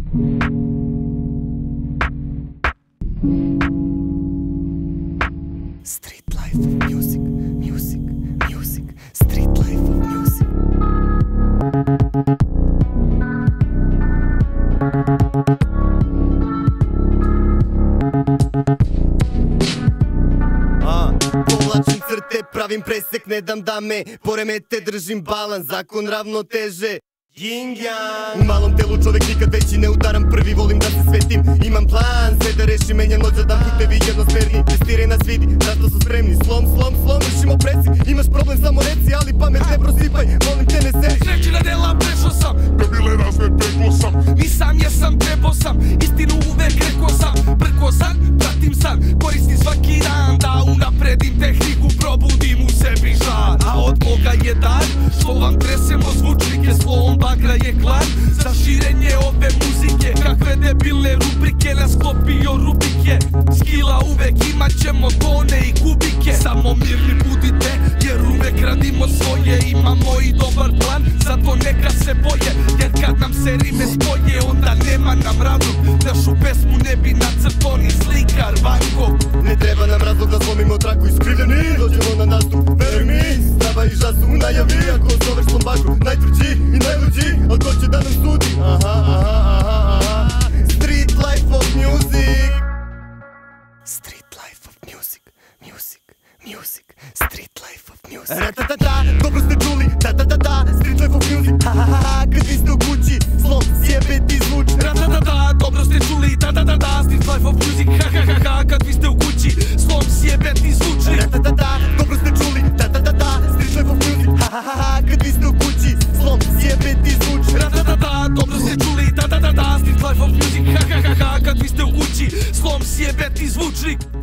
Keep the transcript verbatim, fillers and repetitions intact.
Street life of music, music, music, street life of music. A, povlačim crte, pravim presek, ne dam da me poremete, držim balans, zakon ravnoteže. Yin yang. U malom telu čovek nikad veći, ne udaram prvi, volim da se svetim. Imam plan, sve da rešim, menjam noć, da putevi jednosmerni. Testiraj nas vidi, zato su spremni. Slom, slom, slom, vršimo presik. Imaš problem, samo reci, ali pamet ne prosipaj. Molim te ne seri. Sreći na dela prešao sam, debile razne peklo sam. Nisam, jesam, trebao sam, istinu uvek rekao sam. Brko sam, pratim san, koristim svaki dan da unapredim tehniku, probudim u sebi žar. A od Boga je dar, što vam tresemo zvučnike, slovom bagra je klan za širenje ove muzike. Kakve debilne rubrike nas sklopio Rubike. Skila uvek imat ćemo tone i kubike. Samo mirni budite jer uvek radimo svoje. Imamo i dobar plan, zato neka se boje. Jer kad nam se rime spoje, onda nema nam razlog. Našu pesmu ne bi nacrto ni slikar Vanko. Ne treba nam razlog da slomimo traku iskrivljeni. Dođemo na nastup, veruj mi, strava i žasu u najavi. Ako zoveš slombaku, najtvrđi i najluđi, ali ko će da nam sudi? Aha, aha, aha, aha. Street life of music. Street life of music, music, music, street life of music. Ra-ta-ta-ta, dobro ste čuli, ta-ta-ta-ta, street life of music. Ha-ha-ha, kad vi ste u kući, slom, sjebe ti zvuči. Ra-ta-ta-ta, dobro ste čuli, ta-ta-ta-ta, street life of music. Ha-ha-ha-ha, kad vi ste u kući, slom, sjebe ti zvuči. Ra-ta-ta-ta, dobro ste čuli, ta-ta-ta-ta, street life of music. Ha-ha-ha, kad vi ste u kući, slom, sjebe ti zvuči. Ra-ta-ta-ta, dobro ste čuli, ta-ta-ta-ta, street life of music. Ha-ha-ha-ha, kad vi ste u kući, slom, sjebe ti zvuči.